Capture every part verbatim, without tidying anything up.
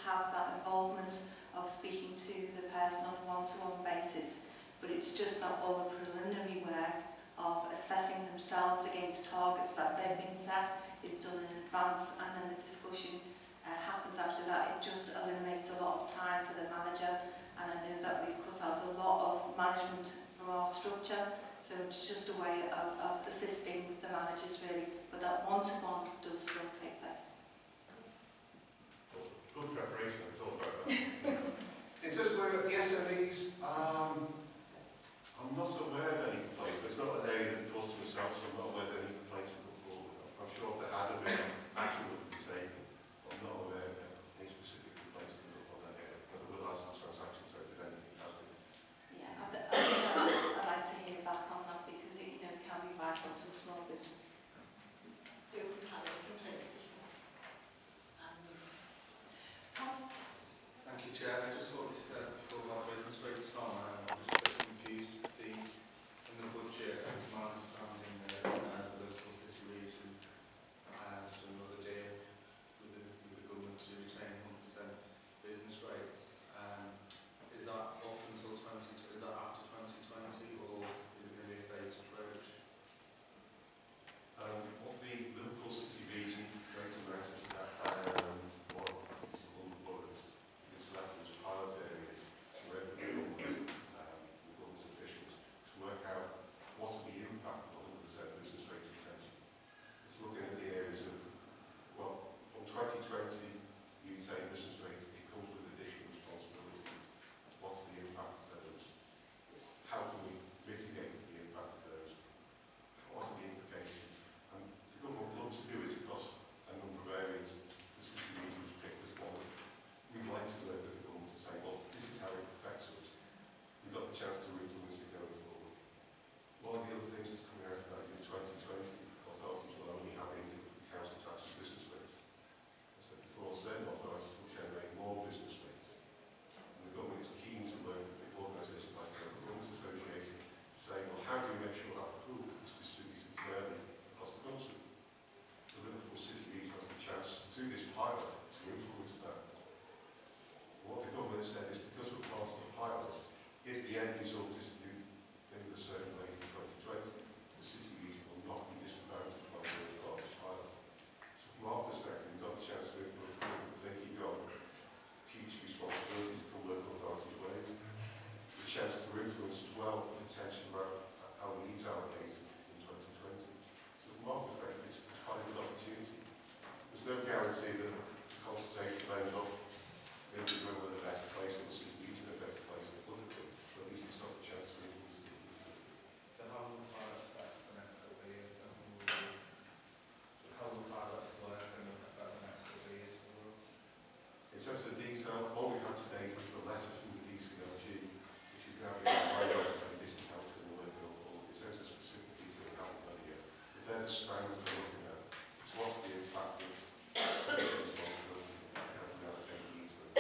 have that involvement of speaking to the person on a one-to-one basis, but it's just that all the preliminary work of assessing themselves against targets that they've been set is done in advance, and then the discussion uh, happens after that. It just eliminates a lot of time for the manager, and I know that we've cut out a lot of management from our structure, so it's just a way of, of assisting the managers really, but that one-to-one does still take place. Good preparation, I thought about that. In terms of work at the S M Es, um, I'm not aware of any complaints, but it's not an area that goes to myself, so I'm not aware of any complaints that come forward. I'm sure if there had been action that would be taken, but I'm not aware of any specific complaints coming up on that area. But I will ask the transaction side if anything has been. Yeah, I th I think I'd, I'd like to hear back on that because it, you know, it can be vital to a small business. So if we've had any complaints, we can um, move. Tom? Thank you, Chair. I just thought we said before about business rates, Tom, I'm just a bit confused with the, in the budget, it was my understanding that uh, the local situation has another deal with the, with the government to retain one hundred percent business rates. Um, is that up until twenty, is that after twenty twenty, or is it going to be a phased approach? Um, what the Liverpool City region Greater Manchester um, what is all the boroughs, it's left as pilot areas to work with the government, um, the government officials to work out what are the impact of one hundred percent business rate retention. It's looking at the areas of, well, from twenty twenty, you retain business rate, it comes with additional responsibilities. What's the impact of those? How can we mitigate the impact of those? What are the implications? And the government would love to do it across a number of areas. This is the region was picked as one. We'd like to work with the government to say, well, this is how it affects us. We've got the chance to influence it going forward. One of the other things that's coming out of that is in twenty twenty, authorities will only have income from council tax and business rates. I said before, certain authorities will generate more business rates. And the government is keen to work with organisations like the Government Association to say, well, how do we make sure that pool is distributed fairly across the country? The Liverpool City region has the chance to do this pilot to influence that. What the government has said is because we're part of the pilot, if the end result is to do things a certain way in twenty twenty, the city region will not be disadvantaged by the part of this pilot. So from our perspective, we've got the chance to influence government thinking on future responsibilities from local authorities' ways. The chance to influence as well the attention about how we need to allocate in twenty twenty. So from our perspective, it's quite a good opportunity. There's no guarantee that the consultation will end up in the room with a better place or the city region a better place than politically, but at least it's got the chance to influence it. So how will the pilot affect the next couple of years? And will the, how will the pilot work and affect the next couple of years? In terms of the detail, all we've had to date is the letter from the D C L G, which is now being finalised, and this is how it's going to work going forward. In terms of specific detail, we haven't done it yet. But they're the strands they're looking at. So what's the impact of responsibility and how do we allocate the needs of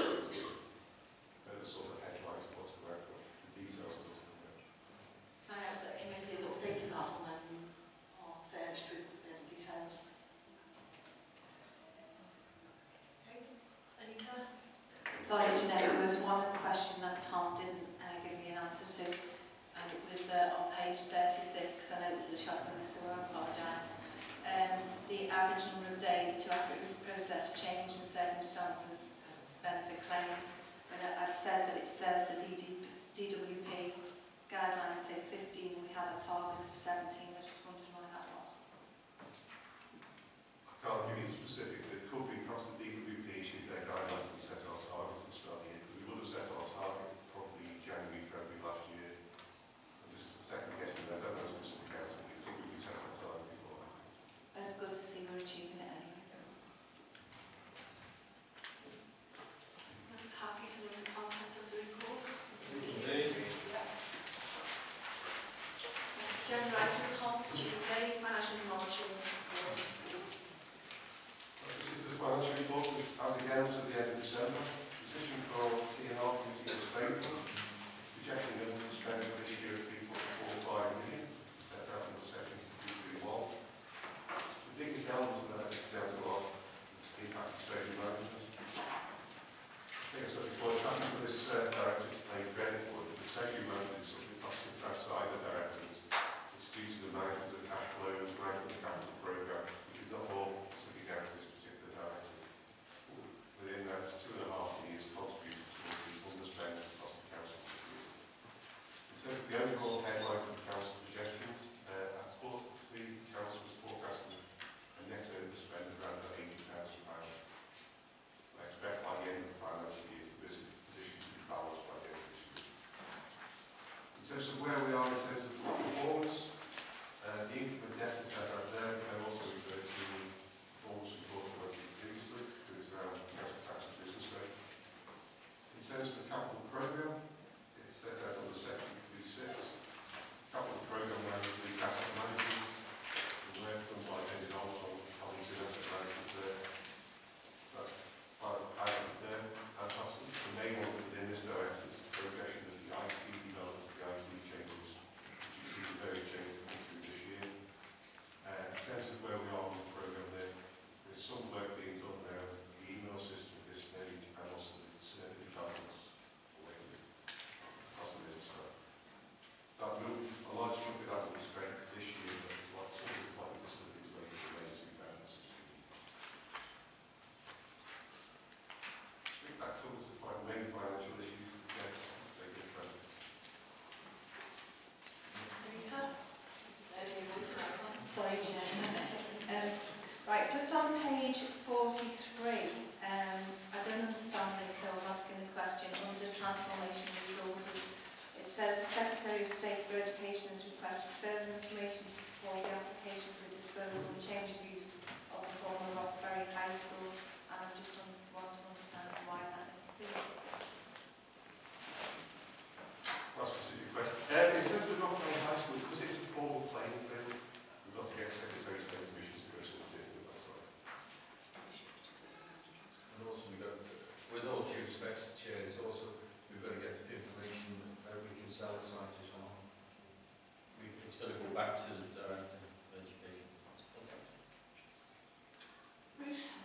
they're the sort of headlines of what's going on. The details are looking at. Can I ask that committee is updated that one and are furnished with the details? Okay, Anita? Sorry, Janette, there was one question that Tom didn't uh, give me an answer to, and it was uh, on page thirty-six. I know it was a shocker, so I apologise. Um, the average number of days to accurately process change in circumstances as benefit claims. When I'd said that it says the D W P guidelines say fifteen, we have a target of seventeen. I just wondered why that was. I can't give you the specific, but it could be because the D W P issued their guidelines and set our targets at the start of the year. We would have set our target probably January, February last year. I'm just second guessing that, I don't know specific answer, but it could be we set our target before that. It's good to see we're achieving it anyway. I was happy to know the contents of the reports. Indeed. Yeah. Mister uh, director to play credit for it, the treasury management is something that sits outside the directorate. It's due to the management of the cash flows, management of the capital programme, which is not all sitting down to this particular directorate. Within that two and a half years contributed towards the underspend across the council. In terms of the overall headline of the council projections, uh, at quarter three, the council was forecasting a net overspend of around eighty thousand pounds. I expect by the end of the financial year that this position to be balanced by the end of this year. In terms of where we are in terms of performance, uh, the income and debt is set out there, but I also refer to the performance report I went through previously, which is around council tax and business rate. In terms of the capital programme, it's set out on the section three six. Capital programme around the asset management, the work done by David Olson, colleagues in asset management there. So that's part of the item there. And that's the main one within this direction is the progression of the I T development, the I T changes, which you see the very change coming through this year. Uh, in terms of where we are on the programme there, there's some work being done now, the email system at this stage, and also the service developments across the business side. That move, a large chunk of that will be spent this year, but it's like some of it's likely to still be later in May two thousand sixteen. I think that covers the fi- main financial issues. Yeah, let's take it from. Lisa? Sorry, Janette. um, right, just on page forty-three, um, I don't understand this, so I'm asking the question. Under transformation resources, it says the Secretary of State for Education has requested further information to support the application for a disposal and change of use of the former Rock Ferry High School, and I just un want to understand why that is. Quite a specific question. Uh, in terms of Rockland High School, because it's a formal playing field, we've got to get Secretary of State permission to go something with that side. And also we've got, to, with all due respect to Chair, it's also, we've got to get information how we can sell the site as well. We, it's got to go back to the Director of Education. Okay. Bruce?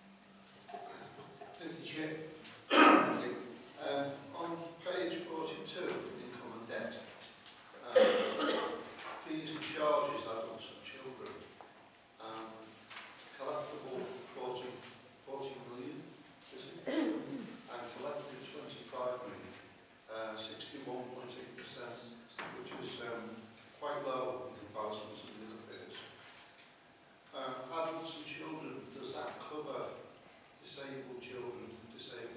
Thank you, Chair. um, on page forty-two, income and debt, um, fees and charges adults and children, um, collectible forty, forty million, is it? And collected twenty-five million, uh, sixty-one point eight percent, which is um, quite low in comparison to the other figures. Um, adults and children, does that cover disabled children, disabled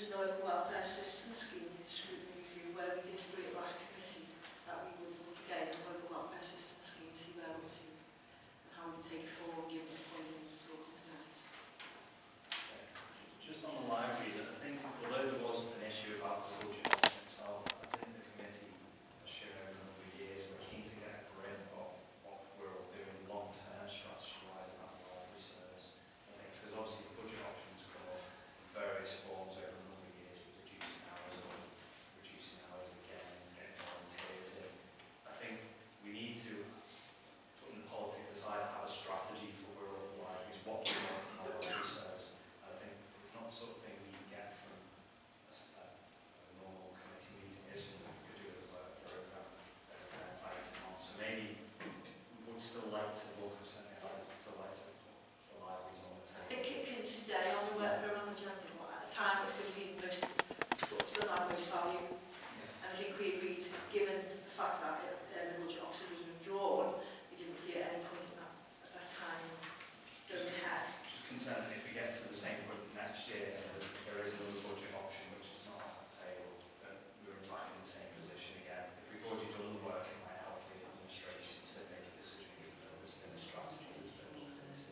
the local welfare assistance scheme scrutiny review, where we did agree at last committee that we would look again at the local welfare assistance scheme, see where we're to and how we can take it forward given the funding local tonight. Just on the library, I think although there was an issue about the budget option itself, I think the committee has shown over a number of years we're keen to get a grip of what we're all doing long-term strategy-wise about the library service. I think because obviously the budget options come up in various forms over a number of years with reducing hours or reducing hours again, getting volunteers in. I think we need to, putting the politics aside, have a strategy for where all the libraries, what we want from our library service. I think it's not the sort of thing we can get from a, a, a normal committee meeting. It's something we could do with a work programme uh, item on. So maybe we would still like to look at something like this, still like to put the libraries on the I table. think it can stay on the work programme agenda, but at the time it's going to be the most, what's going to have most value. Yeah. And I think we agreed, given the fact that uh, the budget option was withdrawn, we didn't see at any point in that, at that time going ahead. Just concerned that if we get to the same point next year and there's, there is another budget option which is not off the table, then we're back in the same position again. If we've already done the work, it might help the administration to make a decision if there's been a strategy that's been looked into.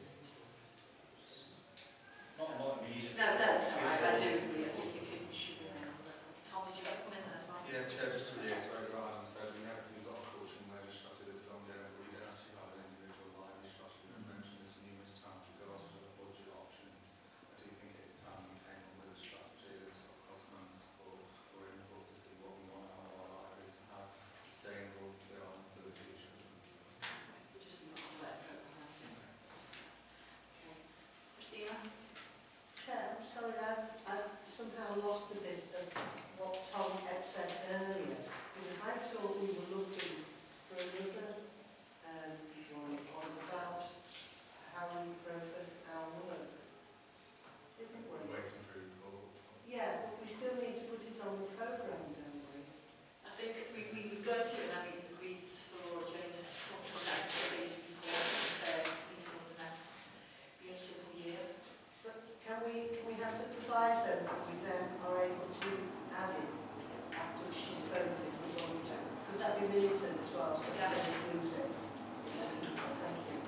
Not, not immediately. No, no, no, I, I do agree. I think it should be there. Tom, did you have a comment there as well? Yeah, Chair, just to reiterate what Adam said, we know we've got a coaching leisure strategy that's ongoing, but we don't actually have an individual library strategy. We've mentioned this numerous times regardless of the budget options. I do think it is time we came up with a strategy that's got cross-months or, or input to see what we want out of our libraries and how sustainable they are for the future. We just need to work programme, I think. Okay. Christina? Chair, I'm sorry, I've, I've somehow lost a bit of what Tom had said earlier, because I thought we were looking for another um, one on about how we process our work. Isn't We're we? waiting for a report. Yeah, but we still need to put it on the programme, don't we? I think we, we were going to, and I mean, agreed for James to come to the next phase report on the first meeting of the next municipal year. But can we, can we have the proviso that we then are able to add it after she's spoken if we want to? Could that be militant as well, so we Yes. don't lose it? Yes. Thank you.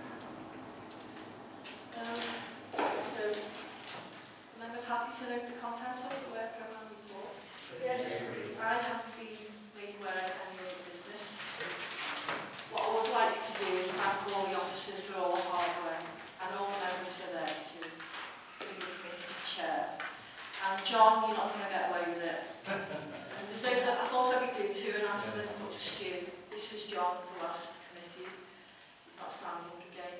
Um, so, members happy to note the contents of the work programme report? Yes. I have been made aware of any other business. What I would like to do is thank all the officers for all the hard work and all the members for theirs too. It's been a good committee to chair. And John, you're not going to get away with it. And there's only, I thought I'd be doing two announcements, but just you. This is John's last committee. He's not standing again.